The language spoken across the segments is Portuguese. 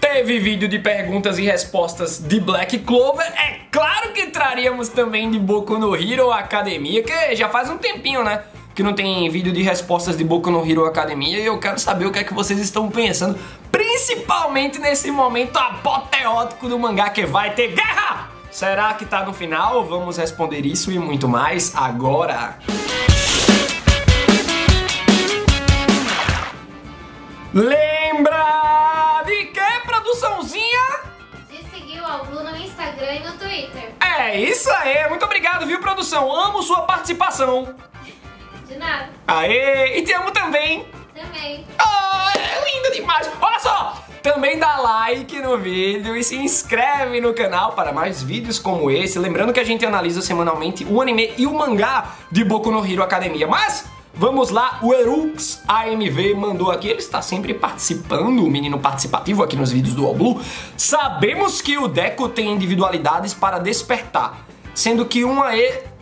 teve vídeo de perguntas e respostas de Black Clover, é claro que traríamos também de Boku no Hero Academia, que já faz um tempinho, né, que não tem vídeo de respostas de Boku no Hero Academia, e eu quero saber o que é que vocês estão pensando, principalmente nesse momento apoteótico do mangá que vai ter guerra! Será que tá no final? Vamos responder isso e muito mais agora! Lembra de que, produçãozinha? De seguir o Albu no Instagram e no Twitter. É isso aí, muito obrigado, viu, produção? Amo sua participação. De nada. Aê, e te amo também. Também. Oh, é lindo demais. Olha só, também dá like no vídeo e se inscreve no canal para mais vídeos como esse. Lembrando que a gente analisa semanalmente o anime e o mangá de Boku no Hero Academia. Mas vamos lá, o Erux AMV mandou aqui, ele está sempre participando, o menino participativo aqui nos vídeos do All Blue. Sabemos que o Deku tem individualidades para despertar, sendo que uma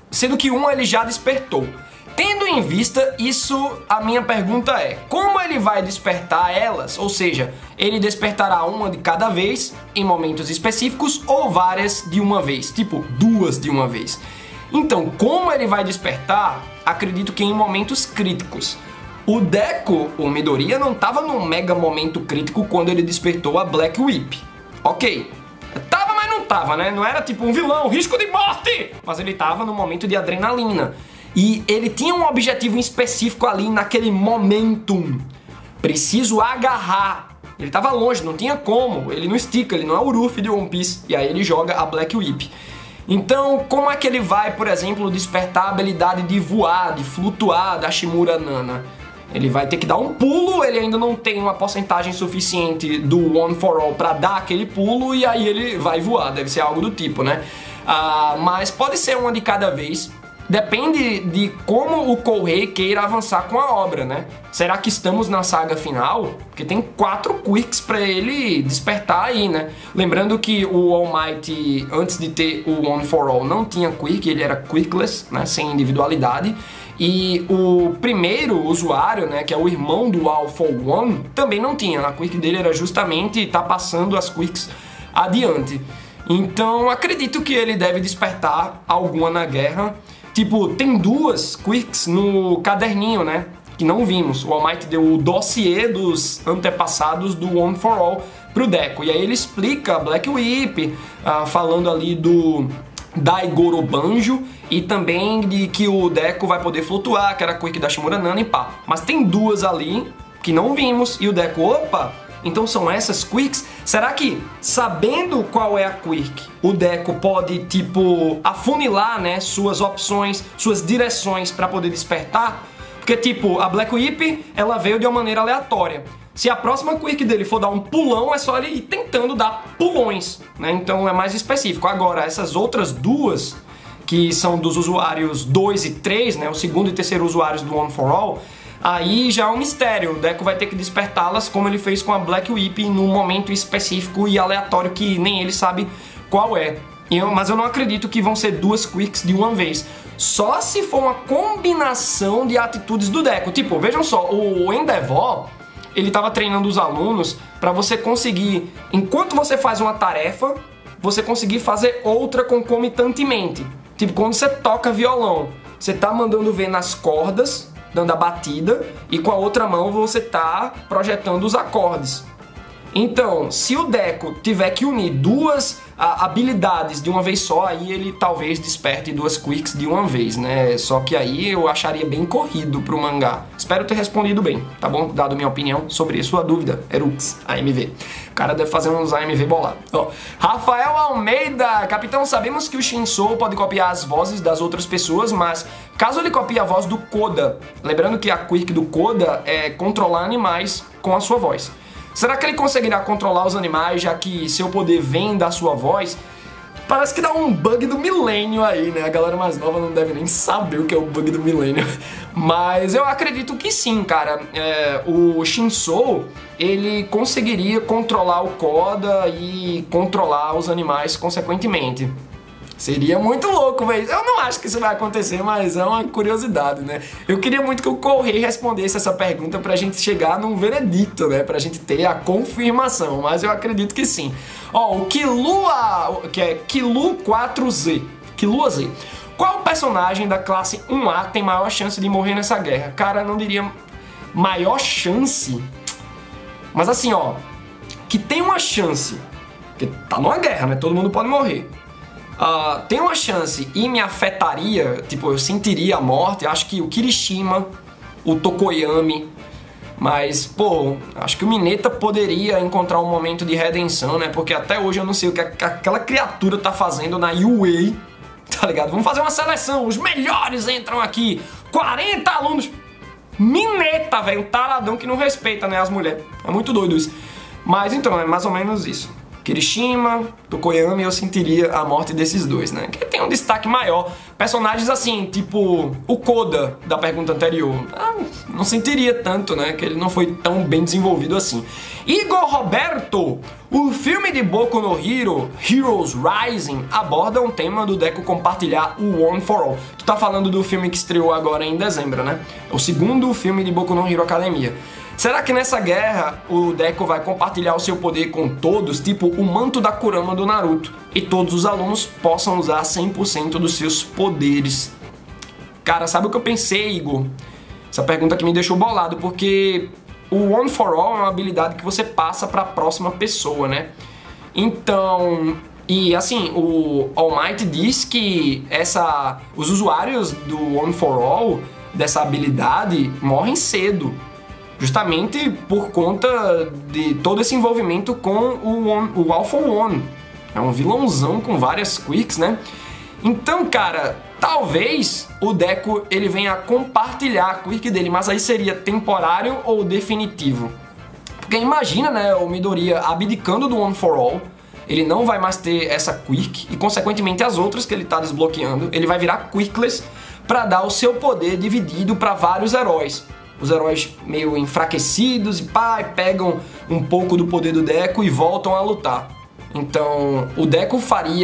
ele já despertou. Tendo em vista isso, a minha pergunta é, como ele vai despertar elas? Ou seja, ele despertará uma de cada vez, em momentos específicos, ou várias de uma vez, tipo, duas de uma vez. Então, como ele vai despertar? Acredito que em momentos críticos. O Deku, o Midoriya, não estava num mega momento crítico quando ele despertou a Black Whip. Ok, tava, mas não tava, né? Não era tipo um vilão, risco de morte! Mas ele tava no momento de adrenalina. E ele tinha um objetivo específico ali naquele momentum. Preciso agarrar. Ele tava longe, não tinha como. Ele não estica, ele não é o Ruffy de One Piece. E aí ele joga a Black Whip. Então, como é que ele vai, por exemplo, despertar a habilidade de voar, de flutuar da Shimura Nana? Ele vai ter que dar um pulo, ele ainda não tem uma porcentagem suficiente do One for All pra dar aquele pulo e aí ele vai voar, deve ser algo do tipo, né? Mas pode ser uma de cada vez. Depende de como o Kohei queira avançar com a obra, né? Será que estamos na saga final? Porque tem 4 quirks pra ele despertar aí, né? Lembrando que o All Might, antes de ter o One for All, não tinha quirk, ele era quirkless, né? Sem individualidade. E o primeiro usuário, né, que é o irmão do All for One, também não tinha. A quirk dele era justamente estar passando as quirks adiante. Então acredito que ele deve despertar alguma na guerra. Tipo, tem 2 quirks no caderninho, né? Que não vimos. O All Might deu o dossiê dos antepassados do One for All pro Deku. E aí ele explica a Black Whip, falando ali do Daigoro Banjo e também de que o Deku vai poder flutuar, que era a quirk da Shimura Nana e pá. Mas tem 2 ali que não vimos e o Deku, opa! Então são essas quirks? Será que, sabendo qual é a quirk, o Deku pode, tipo, afunilar, né, suas opções, suas direções para poder despertar? Porque, tipo, a Black Whip, ela veio de uma maneira aleatória. Se a próxima quirk dele for dar um pulão, é só ele ir tentando dar pulões, né? Então é mais específico. Agora, essas outras 2, que são dos usuários 2 e 3, né, o segundo e terceiro usuários do One for All, aí já é um mistério, o Deku vai ter que despertá-las como ele fez com a Black Whip num momento específico e aleatório que nem ele sabe qual é. Mas eu não acredito que vão ser 2 quirks de uma vez. Só se for uma combinação de atitudes do Deku. Tipo, vejam só, o Endeavor, ele estava treinando os alunos para você conseguir, enquanto você faz uma tarefa, você conseguir fazer outra concomitantemente. Tipo, quando você toca violão, você tá mandando ver nas cordas, dando a batida, e com a outra mão você tá projetando os acordes. Então, se o Deku tiver que unir 2 habilidades de uma vez só, aí ele talvez desperte 2 quirks de uma vez, né? Só que aí eu acharia bem corrido pro mangá. Espero ter respondido bem, tá bom? Dado minha opinião sobre sua dúvida, Erux AMV. O cara deve fazer uns AMV bolados. Ó, Rafael Almeida, capitão, sabemos que o Shinso pode copiar as vozes das outras pessoas, mas caso ele copie a voz do Koda, lembrando que a quirk do Koda é controlar animais com a sua voz. Será que ele conseguirá controlar os animais, já que seu poder vem da sua voz? Parece que dá um bug do milênio aí, né? A galera mais nova não deve nem saber o que é o bug do milênio. Mas eu acredito que sim, cara. O Shinso, ele conseguiria controlar o Koda e controlar os animais consequentemente. Seria muito louco, velho. Eu não acho que isso vai acontecer, mas é uma curiosidade, né? Eu queria muito que o Correio respondesse essa pergunta pra gente chegar num veredito, né? Pra gente ter a confirmação, mas eu acredito que sim. Ó, o Kilua, que é Kilu 4Z. Kilua Z. Qual personagem da classe 1A tem maior chance de morrer nessa guerra? Cara, eu não diria maior chance, mas assim, ó, que tem uma chance, porque tá numa guerra, né? Todo mundo pode morrer. Tem uma chance e me afetaria, tipo, eu sentiria a morte, acho que o Kirishima, o Tokoyami, mas, pô, acho que o Mineta poderia encontrar um momento de redenção, né? Porque até hoje eu não sei o que aquela criatura tá fazendo na UA, tá ligado? Vamos fazer uma seleção, os melhores entram aqui, 40 alunos. Mineta, velho, um taradão que não respeita, né, as mulheres. É muito doido isso. Mas então, é mais ou menos isso. Kirishima, Tokoyami, eu sentiria a morte desses dois, né? Que tem um destaque maior. Personagens assim, tipo o Koda da pergunta anterior. Não sentiria tanto, né? Que ele não foi tão bem desenvolvido assim. Igor Roberto, o filme de Boku no Hero, Heroes Rising, aborda um tema do Deku compartilhar o One for All. Tu tá falando do filme que estreou agora em dezembro, né? É o segundo filme de Boku no Hero Academia. Será que nessa guerra o Deku vai compartilhar o seu poder com todos, tipo o manto da Kurama do Naruto, e todos os alunos possam usar 100% dos seus poderes? Cara, sabe o que eu pensei, Igor? Essa pergunta que me deixou bolado, porque o One for All é uma habilidade que você passa para a próxima pessoa, né? Então, e assim, o All Might diz que os usuários do One for All, dessa habilidade, morrem cedo. Justamente por conta de todo esse envolvimento com o All for One. É um vilãozão com várias quirks, né? Então, cara, talvez o Deku ele venha a compartilhar a quirk dele, mas aí seria temporário ou definitivo? Porque imagina, né, o Midoriya abdicando do One for All, ele não vai mais ter essa quirk e, consequentemente, as outras que ele tá desbloqueando, ele vai virar quirkless para dar o seu poder dividido para vários heróis. Os heróis meio enfraquecidos e pegam um pouco do poder do Deku e voltam a lutar. Então, o Deku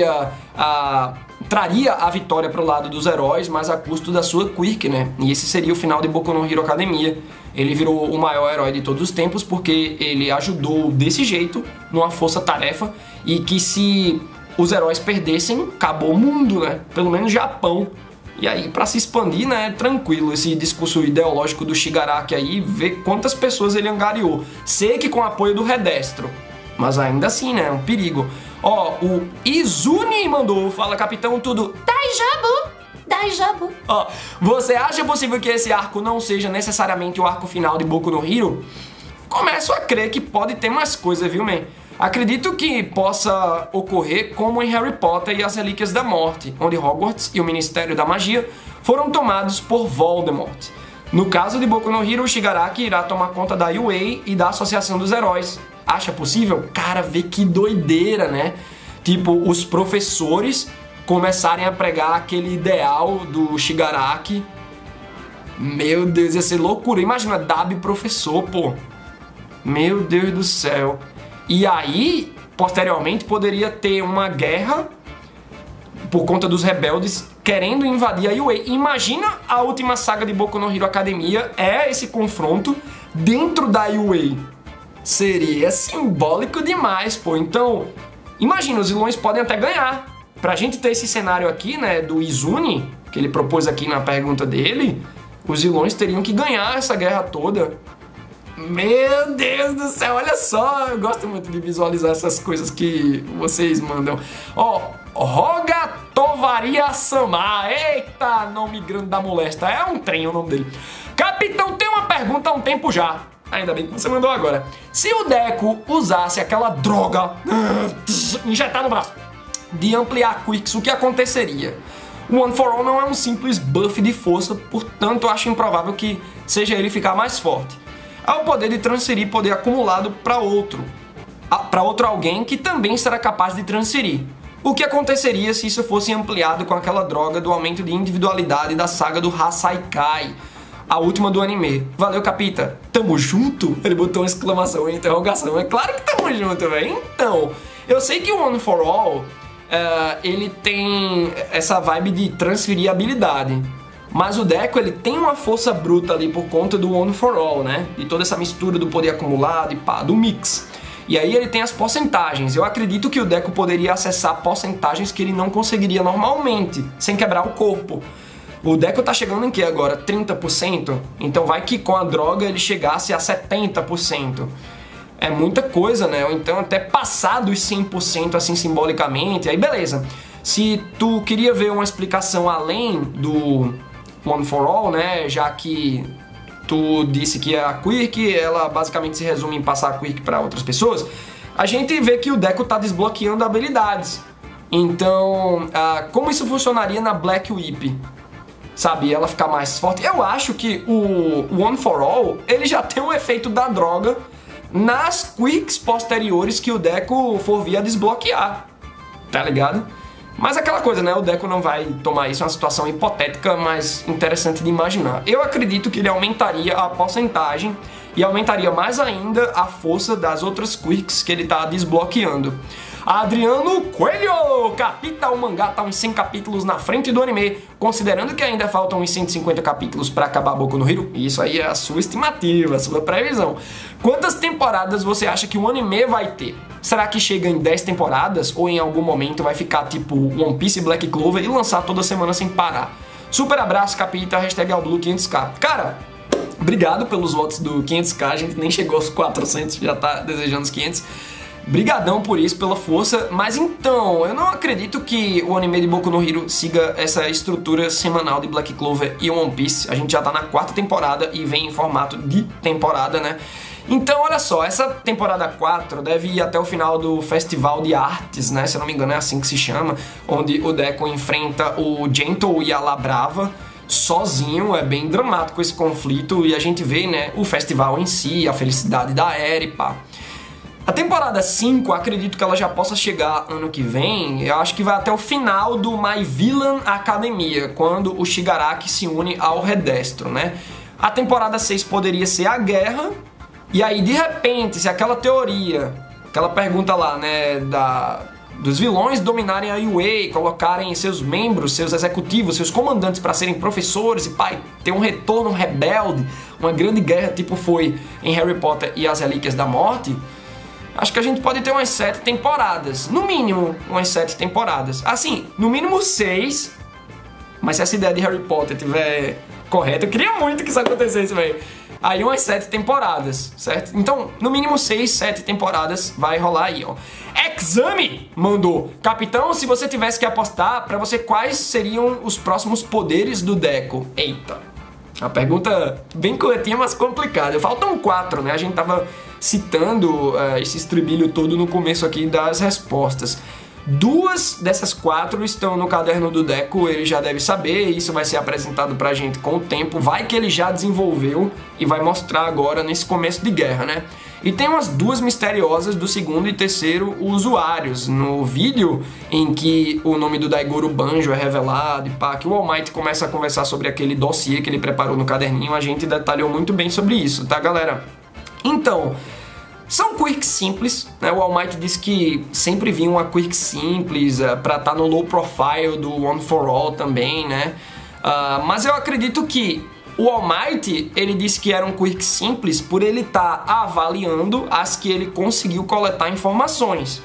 traria a vitória pro lado dos heróis, mas a custo da sua quirk, né? E esse seria o final de Boku no Hero Academia. Ele virou o maior herói de todos os tempos porque ele ajudou desse jeito, numa força-tarefa, e que se os heróis perdessem, acabou o mundo, né? Pelo menos Japão. E aí, pra se expandir, né, é tranquilo esse discurso ideológico do Shigaraki aí, ver quantas pessoas ele angariou. Sei que com apoio do Redestro, mas ainda assim, né, é um perigo. Ó, o Izuni mandou, fala capitão, tudo Daijabu. Ó, você acha possível que esse arco não seja necessariamente o arco final de Boku no Hero? Começo a crer que pode ter mais coisa, viu, man? Acredito que possa ocorrer como em Harry Potter e as Relíquias da Morte, onde Hogwarts e o Ministério da Magia foram tomados por Voldemort. No caso de Boku no Hero, Shigaraki irá tomar conta da UA e da Associação dos Heróis. Acha possível? Cara, vê que doideira, né? Tipo, os professores começarem a pregar aquele ideal do Shigaraki. Meu Deus, ia ser loucura. Imagina, Dabi professor, pô. Meu Deus do céu. E aí, posteriormente, poderia ter uma guerra por conta dos rebeldes querendo invadir a UA. Imagina a última saga de Boku no Hero Academia é esse confronto dentro da UA. Seria simbólico demais, pô. Então, imagina, os vilões podem até ganhar. Pra gente ter esse cenário aqui, né, do Izuni, que ele propôs aqui na pergunta dele, os vilões teriam que ganhar essa guerra toda. Meu Deus do céu, olha só, eu gosto muito de visualizar essas coisas que vocês mandam. Ó, Roga Tovaria Samar, eita, nome grande da molesta, é um trem o nome dele. Capitão, tem uma pergunta há um tempo já, ainda bem que você mandou agora. Se o Deku usasse aquela droga, injetar no braço, de ampliar quirks, o que aconteceria? O One for All não é um simples buff de força, portanto eu acho improvável que seja ele ficar mais forte. Há o poder de transferir poder acumulado para outro alguém que também será capaz de transferir. O que aconteceria se isso fosse ampliado com aquela droga do aumento de individualidade da saga do Hasaikai, a última do anime? Valeu, capita. Tamo junto? Ele botou uma exclamação e interrogação. É claro que tamo junto, velho. Então, eu sei que o One for All ele tem essa vibe de transferir habilidade. Mas o Deku, ele tem uma força bruta ali por conta do One for All, né? E toda essa mistura do poder acumulado e pá, do mix. E aí ele tem as porcentagens. Eu acredito que o Deku poderia acessar porcentagens que ele não conseguiria normalmente, sem quebrar o corpo. O Deku tá chegando em que agora? 30%? Então vai que com a droga ele chegasse a 70%. É muita coisa, né? Ou então até passar dos 100% assim simbolicamente, aí beleza. Se tu queria ver uma explicação além do One for All, né? Já que tu disse que a Quirk, ela basicamente se resume em passar a Quirk para outras pessoas, a gente vê que o Deku tá desbloqueando habilidades. Então, como isso funcionaria na Black Whip? Sabe, ela ficar mais forte. Eu acho que o One for All, ele já tem o efeito da droga nas Quirks posteriores que o Deku for vir a desbloquear, tá ligado? Mas aquela coisa, né, o Deku não vai tomar isso, é uma situação hipotética, mas interessante de imaginar. Eu acredito que ele aumentaria a porcentagem e aumentaria mais ainda a força das outras Quirks que ele tá desbloqueando. Adriano Coelho! Capita, o mangá tá uns 100 capítulos na frente do anime, considerando que ainda faltam uns 150 capítulos pra acabar Boku no Hero. Isso aí é a sua estimativa, a sua previsão. Quantas temporadas você acha que o anime vai ter? Será que chega em 10 temporadas ou em algum momento vai ficar tipo One Piece e Black Clover e lançar toda semana sem parar? Super abraço, Capita, hashtag #Alblu500k. Cara, obrigado pelos votos do 500k, a gente nem chegou aos 400, já tá desejando os 500. Brigadão por isso, pela força, mas então, eu não acredito que o anime de Boku no Hero siga essa estrutura semanal de Black Clover e One Piece. A gente já tá na 4ª temporada e vem em formato de temporada, né? Então, olha só, essa temporada 4 deve ir até o final do Festival de Artes, né? Se eu não me engano é assim que se chama, onde o Deku enfrenta o Gentle e a Labrava sozinho. É bem dramático esse conflito e a gente vê, né, o festival em si, a felicidade da Eri, pá. A temporada 5, acredito que ela já possa chegar ano que vem. Eu acho que vai até o final do My Villain Academia, quando o Shigaraki se une ao Redestro, né? A temporada 6 poderia ser a guerra. E aí, de repente, se aquela teoria, aquela pergunta lá, né, dos vilões dominarem a UA, colocarem seus membros, seus executivos, seus comandantes para serem professores e pai, ter um retorno rebelde, uma grande guerra tipo foi em Harry Potter e as Relíquias da Morte, acho que a gente pode ter umas 7 temporadas. No mínimo, umas 7 temporadas. Assim, no mínimo 6. Mas se essa ideia de Harry Potter estiver correta, eu queria muito que isso acontecesse, velho. Aí umas 7 temporadas, certo? Então, no mínimo 6, 7 temporadas vai rolar aí, ó. Exame mandou: Capitão, se você tivesse que apostar, pra você quais seriam os próximos poderes do Deku? Eita. A pergunta bem curtinha, mas complicada. Faltam 4, né? A gente tava citando esse estribilho todo no começo aqui das respostas. 2 dessas 4 estão no caderno do Deku, ele já deve saber, isso vai ser apresentado pra gente com o tempo, vai que ele já desenvolveu e vai mostrar agora nesse começo de guerra, né? E tem umas 2 misteriosas do 2º e 3º usuários. No vídeo em que o nome do Daigoro Banjo é revelado e pá, que o All Might começa a conversar sobre aquele dossiê que ele preparou no caderninho, a gente detalhou muito bem sobre isso, tá, galera? Então, são quirks simples, né? O All Might disse que sempre vinha uma quirk simples pra estar no low profile do One for All também, né? Mas eu acredito que o All Might, ele disse que eram quirks simples por ele estar avaliando as que ele conseguiu coletar informações.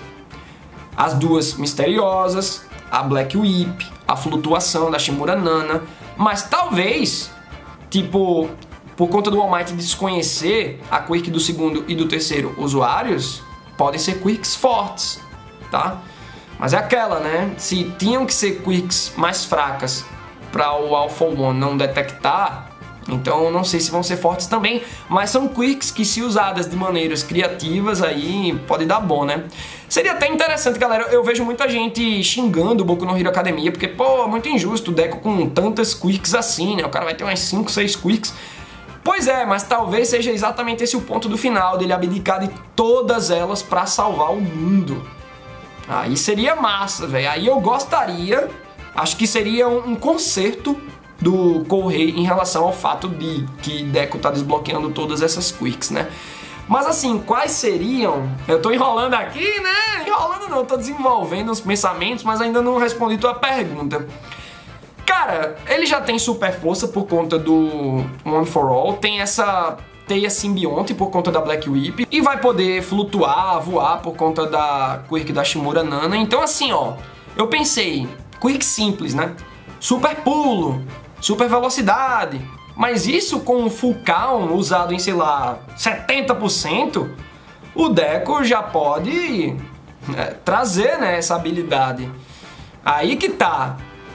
As 2 misteriosas, a Black Whip, a flutuação da Shimura Nana, mas talvez, tipo, por conta do All Might desconhecer a quirk do 2º e do 3º usuários, podem ser quirks fortes, tá? Mas é aquela, né? Se tinham que ser quirks mais fracas para o Alpha One não detectar, então não sei se vão ser fortes também, mas são quirks que, se usadas de maneiras criativas, aí pode dar bom, né? Seria até interessante, galera. Eu vejo muita gente xingando o Boku no Hero Academia, porque, pô, é muito injusto o Deku com tantas quirks assim, né? O cara vai ter umas 5, 6 quirks. Pois é, mas talvez seja exatamente esse o ponto do final, dele abdicar de todas elas pra salvar o mundo. Aí seria massa, velho. Aí eu gostaria, acho que seria um conserto do Kohei em relação ao fato de que Deku tá desbloqueando todas essas quirks, né? Mas assim, quais seriam? Eu tô enrolando aqui, né? Enrolando não, tô desenvolvendo os pensamentos, mas ainda não respondi tua pergunta. Cara, ele já tem super força por conta do One for All, tem essa teia simbionte por conta da Black Whip e vai poder flutuar, voar por conta da quirk da Shimura Nana. Então assim, ó, eu pensei, quirk simples, né? Super pulo, super velocidade, mas isso com um full count usado em, sei lá, 70%, o Deku já pode trazer, né, essa habilidade. Aí que tá.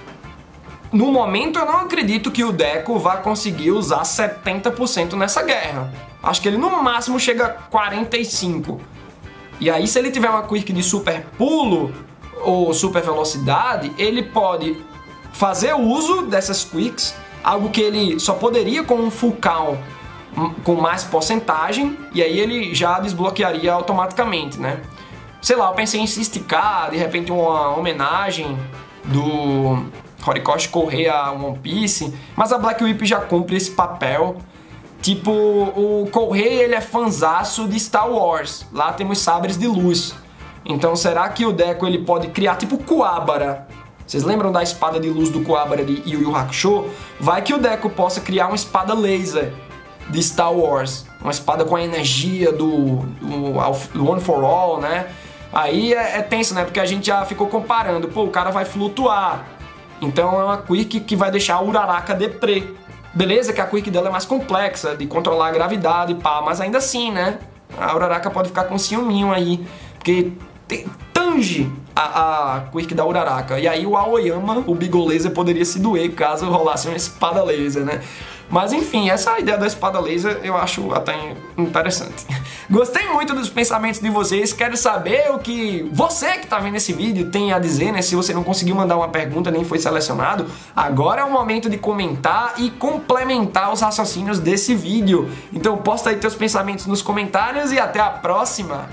No momento eu não acredito que o Deku vá conseguir usar 70% nessa guerra. Acho que ele no máximo chega a 45%. E aí se ele tiver uma quirk de super pulo ou super velocidade, ele pode fazer uso dessas quirks, algo que ele só poderia com um full count com mais porcentagem, e aí ele já desbloquearia automaticamente, né? Sei lá, eu pensei em se esticar, de repente uma homenagem do Horikoshi correr a One Piece, mas a Black Whip já cumpre esse papel. Tipo, o Correia, ele é fanzaço de Star Wars, lá temos sabres de luz. Então será que o Deku ele pode criar tipo Kuwabara? Vocês lembram da espada de luz do Kuwabara de Yu Yu Hakusho? Vai que o Deku possa criar uma espada laser de Star Wars, uma espada com a energia do One for All, né? Aí é tenso, né? Porque a gente já ficou comparando, pô, o cara vai flutuar. Então é uma quirk que vai deixar a Uraraka deprê. Beleza que a quirk dela é mais complexa, de controlar a gravidade, pá, mas ainda assim, né? A Uraraka pode ficar com ciúminho aí, porque tange a quirk da Uraraka. E aí o Aoyama, o Bigo Laser, poderia se doer caso rolasse uma espada laser, né? Mas enfim, essa ideia da espada laser eu acho até interessante. Gostei muito dos pensamentos de vocês, quero saber o que você que tá vendo esse vídeo tem a dizer, né? Se você não conseguiu mandar uma pergunta, nem foi selecionado, agora é o momento de comentar e complementar os raciocínios desse vídeo. Então posta aí teus pensamentos nos comentários e até a próxima!